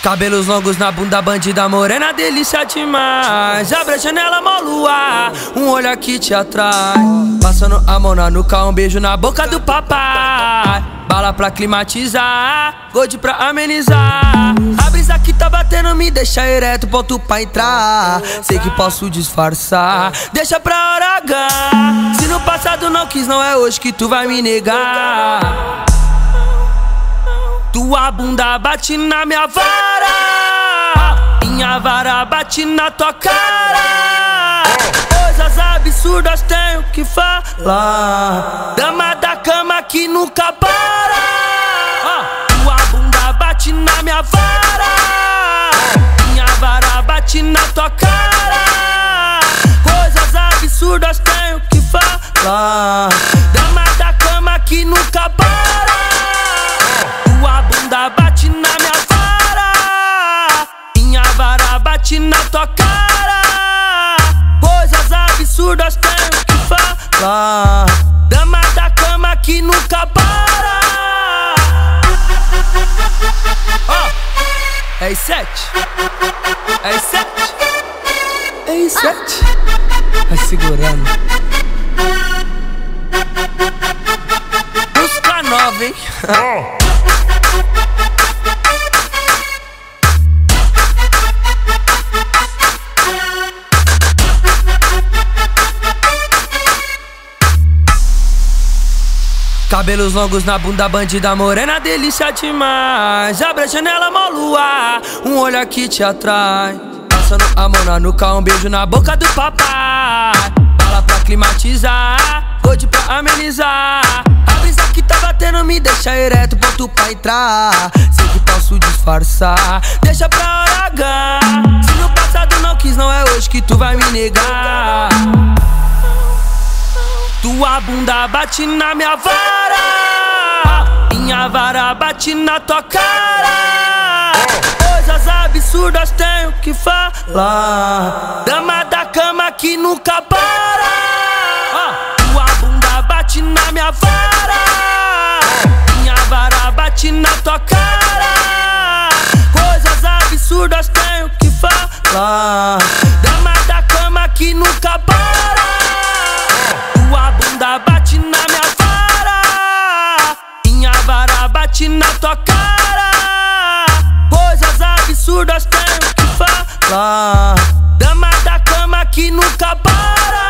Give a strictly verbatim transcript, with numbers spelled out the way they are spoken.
Cabelos longos na bunda, bandida morena, delícia demais. Abre a janela, mó luar, um olhar que te atrai. Passando a mão na nuca, um beijo na boca do papai. Bala pra climatizar, gold pra amenizar. A brisa que tá batendo me deixa ereto, ponto pra entrar. Sei que posso disfarçar, deixa pra hora H. Se no passado não quis, não é hoje que tu vai me negar. Tua bunda bate na minha vara, minha vara bate na tua cara. Coisas absurdas tenho que falar. Dama da cama que nunca para. Tua bunda bate na minha vara, minha vara bate na tua cara. Coisas absurdas tenho que falar. Dama da cama que nunca para. Tua bunda bate na minha vara, minha vara bate na tua cara. Coisas absurdas tenho que falar. Dama da cama que nunca para. Oh, é sete, é sete, é sete. Vai segurando. Busca nova, hein? Cabelos longos na bunda, bandida morena, delícia demais. Abre a janela, mó luar, um olhar que te atrai. Passando a mão na nuca, um beijo na boca do papai. Bala pra climatizar, gold pra amenizar. A brisa que tá batendo me deixa ereto, ponto pra entrar. Sei que posso disfarçar, deixa pra hora H. Se no passado não quis, não é hoje que tu vai me negar. Tua bunda bate na minha vara, minha vara bate na tua cara. Coisas absurdas tenho que falar. Dama da cama que nunca para. Tua bunda bate na minha vara, minha vara bate na tua cara. Coisas absurdas tenho que falar. Dama da cama que nunca para. Tua bunda bate na minha vara, minha vara bate na tua cara. Coisas absurdas tenho que falar. Dama da cama que nunca para.